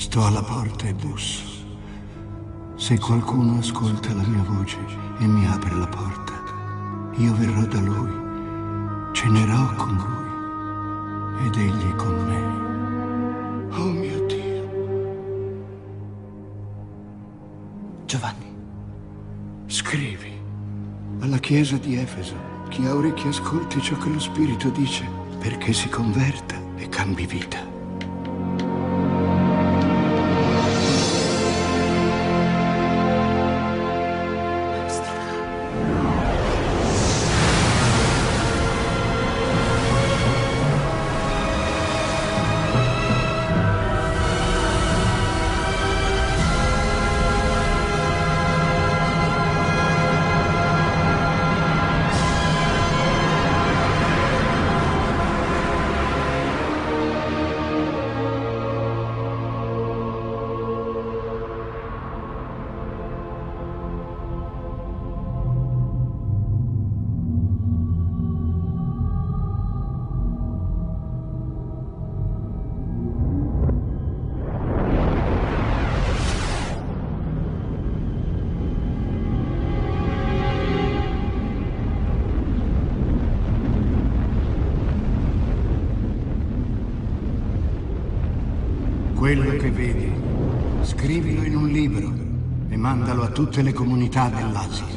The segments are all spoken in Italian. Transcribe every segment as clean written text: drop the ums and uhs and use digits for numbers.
Sto alla porta e busso. Se qualcuno ascolta la mia voce e mi apre la porta, io verrò da lui, cenerò con lui ed egli con me. Oh mio Dio. Giovanni, Scrivi alla chiesa di Efeso: chi ha orecchie ascolti ciò che lo Spirito dice, perché si converta e cambi vita. Quello che vedi, scrivilo in un libro e mandalo a tutte le comunità dell'Asia.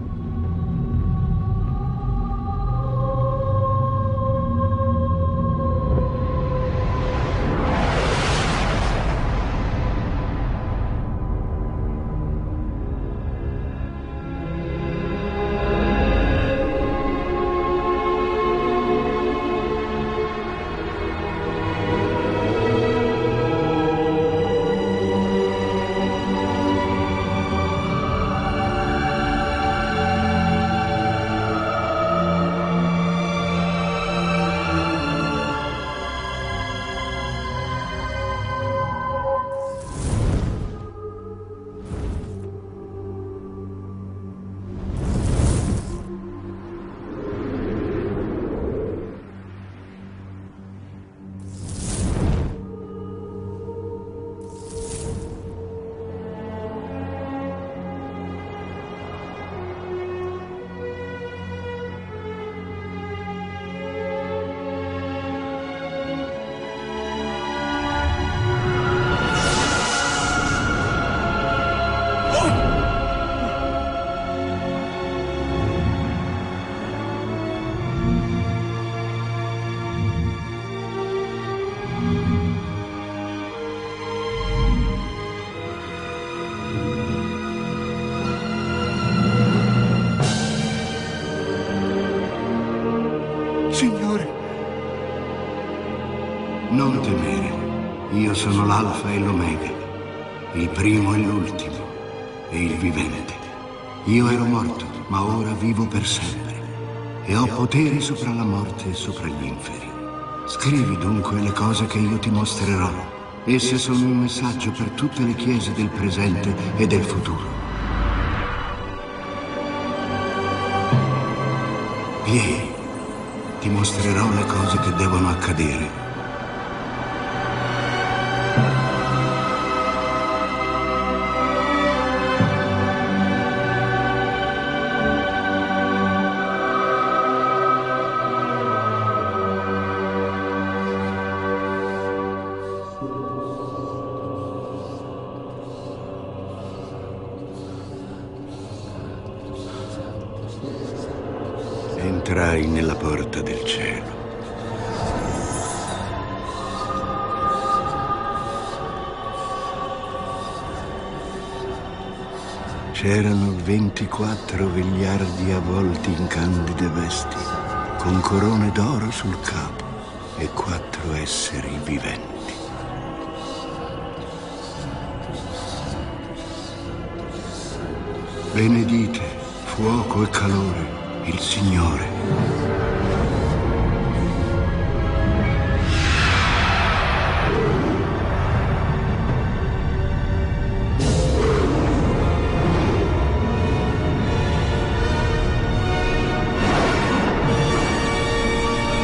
Signore, non temere. Io sono l'Alfa e l'Omega, il primo e l'ultimo, e il vivente. Io ero morto, ma ora vivo per sempre, e ho poteri sopra la morte e sopra gli inferi. Scrivi dunque le cose che io ti mostrerò. Esse sono un messaggio per tutte le chiese del presente e del futuro. Vieni. Ti mostrerò le cose che devono accadere. Entrai nella porta del cielo. C'erano 24 vegliardi avvolti in candide vesti, con corone d'oro sul capo e 4 esseri viventi. Benedite, fuoco e calore, il Signore.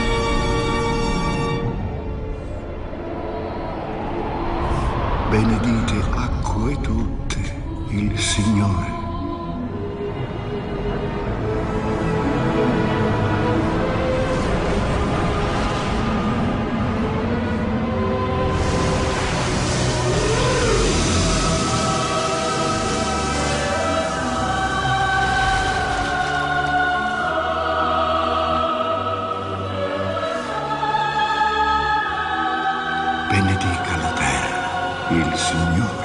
Benedite il Signore. Benedica la terra, il Signore.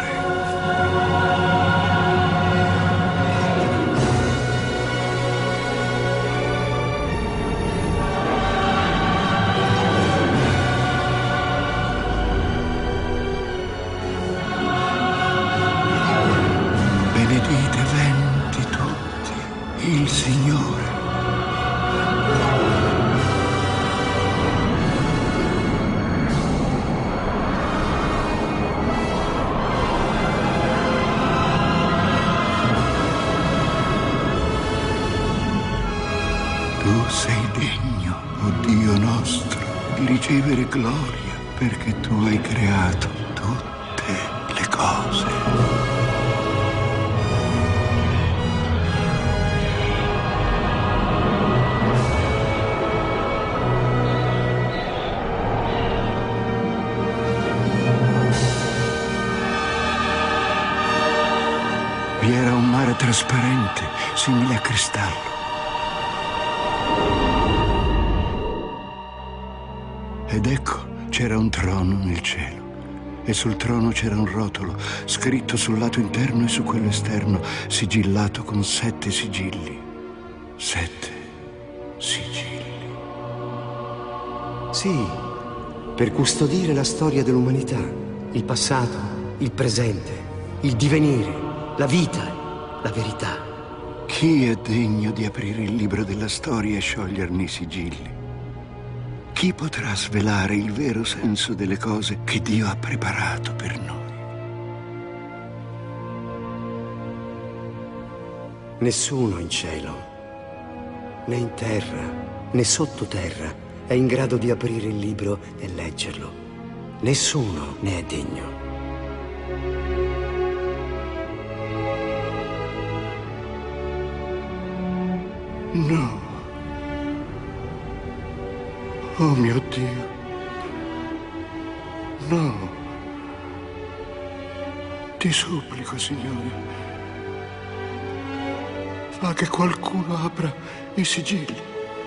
Benedite venti tutti, il Signore. Tu sei degno, o Dio nostro, di ricevere gloria, perché tu hai creato tutte le cose. Vi era un mare trasparente, simile a cristallo. Ed ecco, c'era un trono nel cielo. E sul trono c'era un rotolo, scritto sul lato interno e su quello esterno, sigillato con 7 sigilli. 7 sigilli. Sì, per custodire la storia dell'umanità, il passato, il presente, il divenire, la vita, la verità. Chi è degno di aprire il libro della storia e scioglierne i sigilli? Chi potrà svelare il vero senso delle cose che Dio ha preparato per noi? Nessuno in cielo, né in terra, né sottoterra è in grado di aprire il libro e leggerlo. Nessuno ne è degno. No. Oh mio Dio. No. Ti supplico, Signore. Fa che qualcuno apra i sigilli.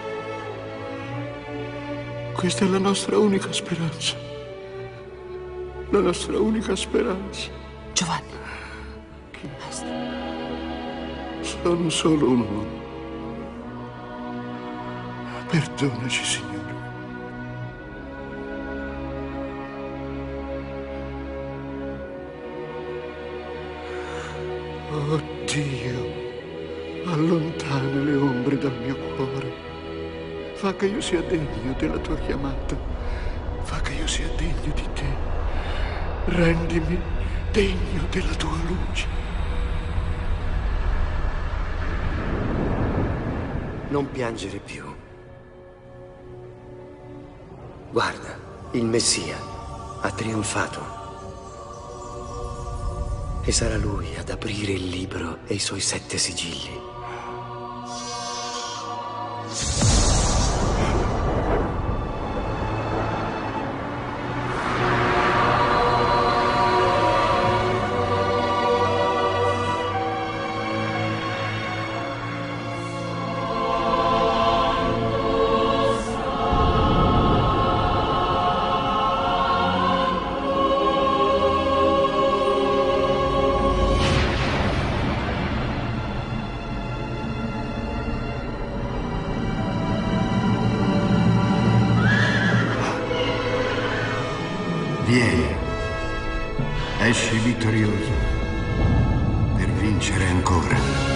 Questa è la nostra unica speranza. La nostra unica speranza. Giovanni. Basta. Sono solo un uomo. Perdonaci, Signore. Oh Dio, allontana le ombre dal mio cuore. Fa che io sia degno della tua chiamata. Fa che io sia degno di te. Rendimi degno della tua luce. Non piangere più. Guarda, il Messia ha trionfato. E sarà lui ad aprire il libro e i suoi 7 sigilli. Vieni, esci vittorioso per vincere ancora.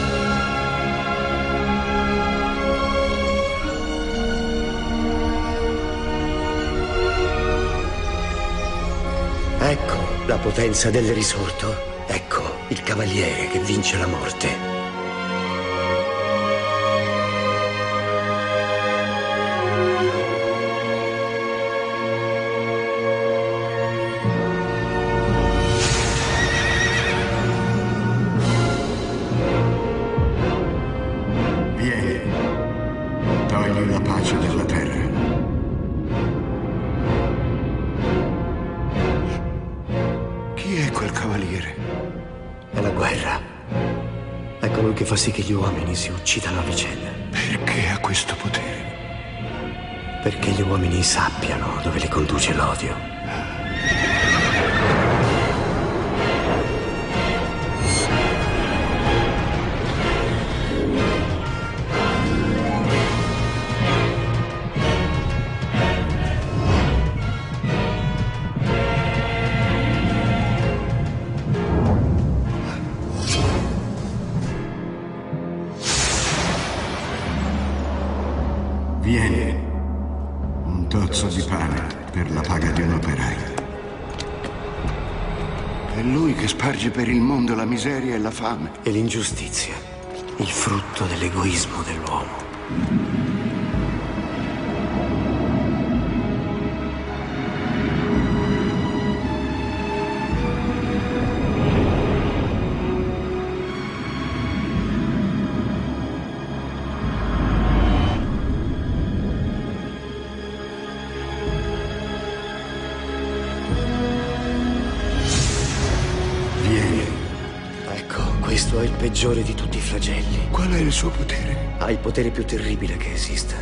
Ecco la potenza del risorto. Ecco il cavaliere che vince la morte. È colui che fa sì che gli uomini si uccidano a vicenda. Perché ha questo potere? Perché gli uomini sappiano dove li conduce l'odio. Vieni. Un tozzo di pane per la paga di un operaio. È lui che sparge per il mondo la miseria e la fame. E l'ingiustizia, il frutto dell'egoismo dell'uomo. Ecco, questo è il peggiore di tutti i flagelli. Qual è il suo potere? Ha il potere più terribile che esista.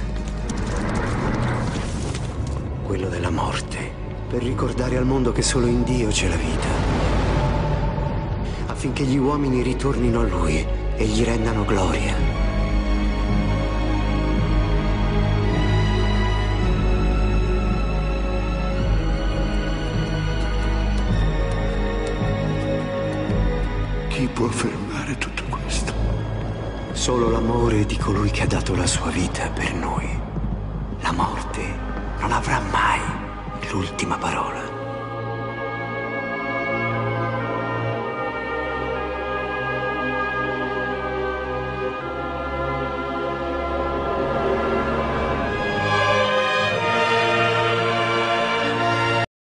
Quello della morte. Per ricordare al mondo che solo in Dio c'è la vita. Affinché gli uomini ritornino a Lui e gli rendano gloria. Chi può fermare tutto questo? Solo l'amore di colui che ha dato la sua vita per noi. La morte non avrà mai l'ultima parola.